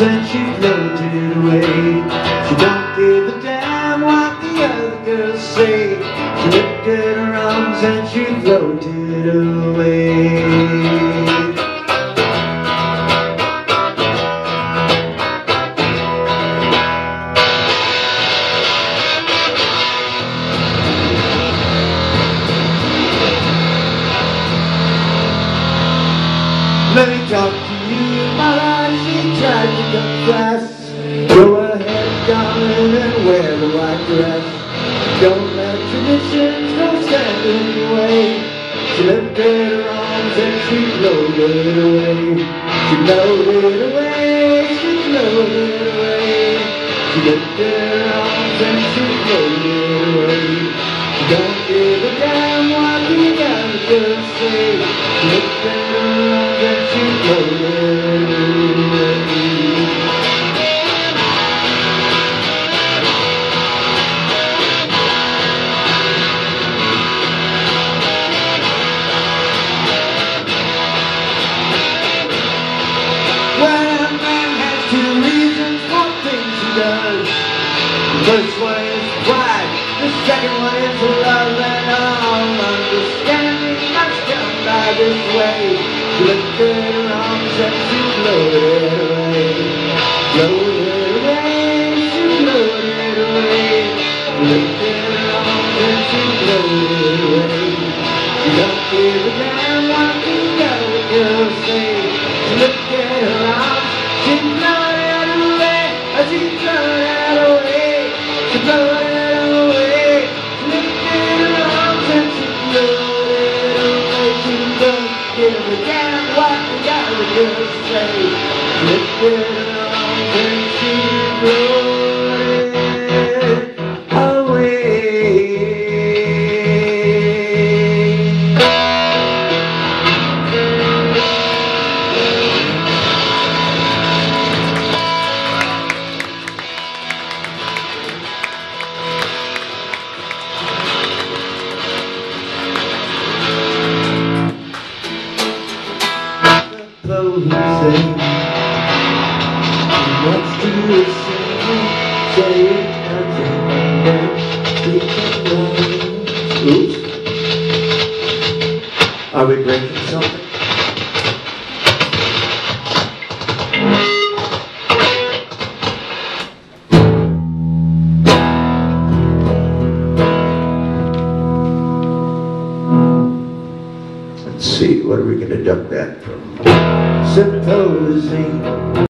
and she floated away. She don't give a damn what the other girls say. She lifted her arms and she floated away. Let me talk to you, mother. She tried to confess. Go ahead, darling, and wear the white dress. Don't let traditions go stand in your way. She lifted her arms and she floated away. She floated away, she floated away. She lifted her arms and she floated away. She don't give a damn what the other girls say. She lifted her arms and she floated away. The first one is pride, the second one is love, and all understanding must come by this way. She lifted her arms and she floated away. Floated away, she floated away. She lifted her arms and she floated away. She don't give a damn what the other girls say. She lifted her arms, she floated away. She floated away. She floated away. She lifted her arms and she floated away. She don't give a damn what the other girls say. She lifted her arms and she floated away. What's to the say nothing but oops. Are we breaking something? Let's see, what are we going to duck that from? Supposing